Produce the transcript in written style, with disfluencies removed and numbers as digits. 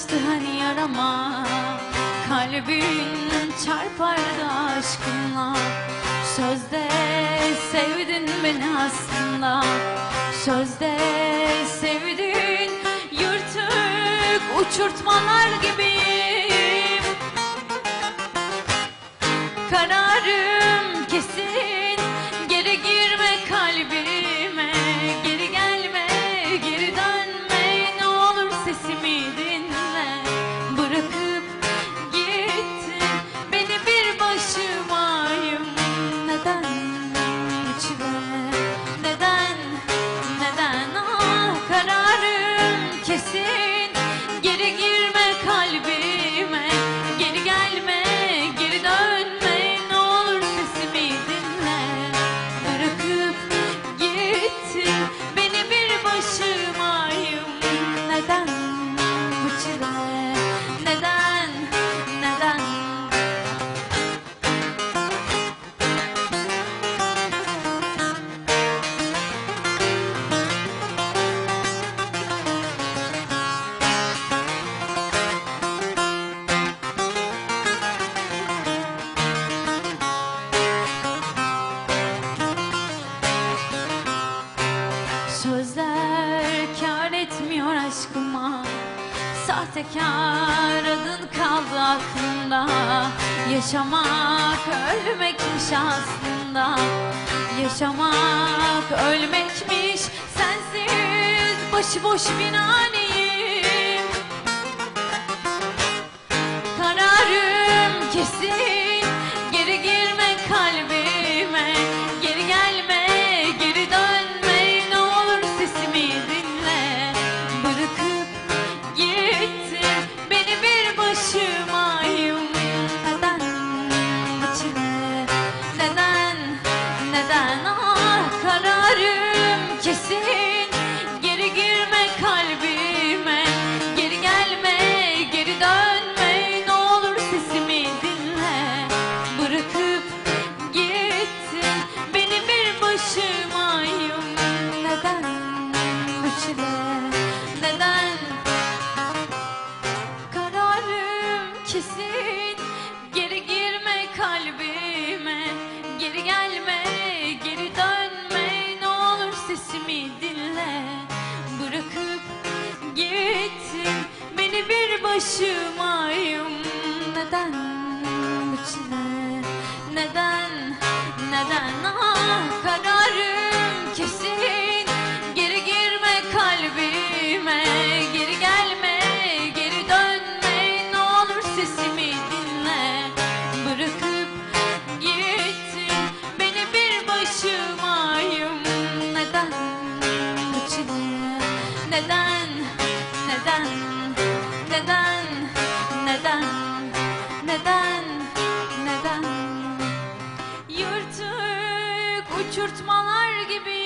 açtı hani yarama. Kalbin çarpardı aşkınla. Sözde sevdin beni aslında. Sözde sevdin, yırtık uçurtmalar gibiyim. Kararım kesin, geri girme kalbime. Geri gelme, geri dönme, ne olur sesimi dinle. Bırakıp gittin beni bir başımayım. Neden bu çile? Neden, neden? Ah, kararım kesin, geri girme kalbime. Geri gelme, geri dönme, ne olur sesimi dinle. Bırakıp gittin beni bir başımayım. Neden bu çile? Neden, neden? Sözler kâr etmiyor aşkıma. Sahtekar adın kaldı aklımda. Yaşamak ölmekmiş aslında. Yaşamak ölmekmiş. Sensiz başıboş binaneyim. Kararım kesin, geri girme kalbime. Geri gelme, geri dönme, ne olur sesimi dinle. Bırakıp gittin beni bir başımayım. Neden bu çile? Neden, neden? Ah, kararım kesin, geri girme kalbime. Geri gelme, geri dönme, ne olur sesimi dinle. Bırakıp gittin beni bir başımayım. Neden bu çile? Neden? Kararım kesin, geri girme kalbime. Geri gelme, geri dönme, ne olur sesimi dinle. Bırakıp gittin beni bir başımayım. Neden bu çile? Neden, neden? Ah, kararım kesin, geri girme kalbime. Geri gelme, geri dönme, ne olur sesimi dinle. Bırakıp gittin beni bir başımayım. Neden bu çile? Neden, neden, neden, neden, neden, neden? Yırtık uçurtmalar gibi